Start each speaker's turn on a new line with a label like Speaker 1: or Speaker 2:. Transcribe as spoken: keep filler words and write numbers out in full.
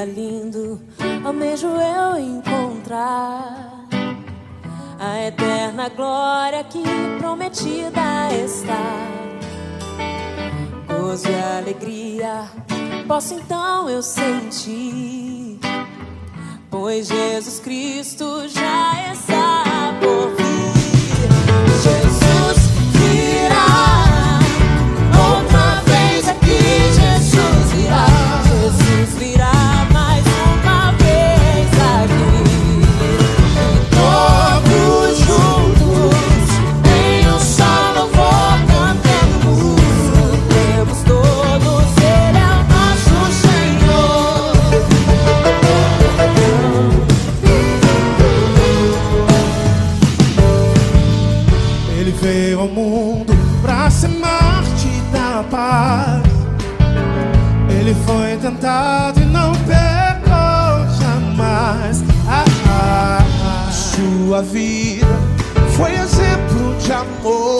Speaker 1: dia lindo, almejo eu encontrar a eterna glória que prometida está. Gozo e alegria posso então eu sentir, pois Jesus Cristo já está por vir. Jesus virá outra vez aqui, Jesus virá. Jesus virá mais uma vez aqui, e todos juntos em um só louvor cantemos. Cantemos todos, Ele é o nosso Senhor.
Speaker 2: Ele veio ao mundo pra ser Mártir da paz. Ele foi tentado e não pecou jamais. Ah, ah, ah. Sua vida foi exemplo de amor.